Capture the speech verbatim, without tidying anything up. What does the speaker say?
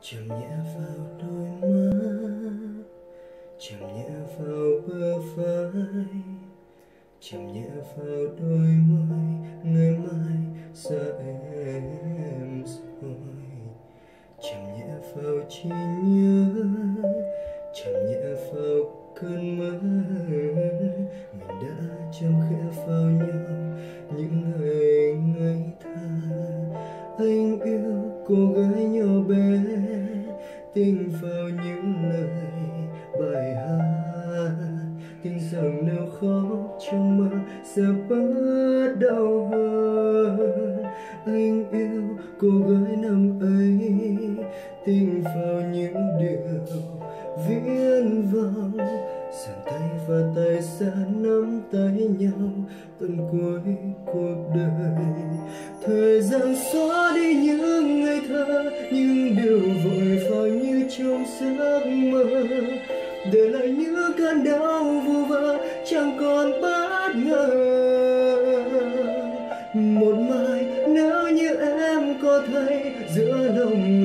chạm nhẹ vào đôi má, chạm nhẹ vào bờ vai, chạm nhẹ vào đôi môi. Ngày mai xa em rồi, chạm nhẹ vào trí nhớ, chạm nhẹ vào cơn mơ. Mình đã chạm khẽ vào nhau những ngày ngây thơ. Anh yêu cô gái nhỏ bé, tin vào những lời bài hát, tin rằng nếu khóc trong mơ sẽ bớt đau hơn. Anh yêu cô gái năm ấy, tin vào những điều viễn vọng. Giang tay và tay sẽ nắm tay nhau tận cuối cuộc đời. Thời gian xóa đi những ngày thơ, những điều vội vàng như trong giấc mơ, để lại những cơn đau vu vơ chẳng còn bất ngờ. Một mai nếu như em có thấy giữa lòng